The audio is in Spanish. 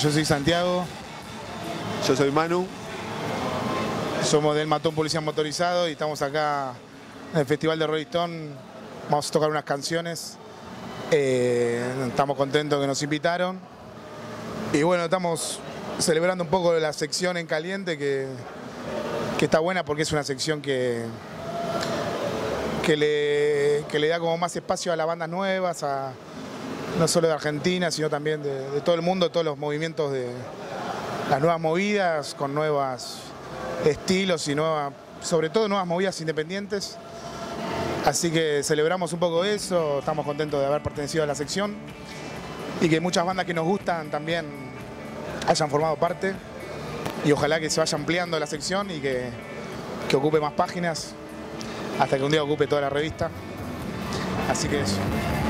Yo soy Santiago. Yo soy Manu. Somos del Matón Policía Motorizado y estamos acá en el Festival de Rolling Stone. Vamos a tocar unas canciones. Estamos contentos que nos invitaron. Y bueno, estamos celebrando un poco la sección en caliente que está buena porque es una sección que le da como más espacio a las bandas nuevas, no solo de Argentina, sino también de todo el mundo, todos los movimientos de las nuevas movidas, con nuevos estilos y sobre todo nuevas movidas independientes. Así que celebramos un poco eso, estamos contentos de haber pertenecido a la sección y que muchas bandas que nos gustan también hayan formado parte y ojalá que se vaya ampliando la sección y que ocupe más páginas hasta que un día ocupe toda la revista. Así que eso.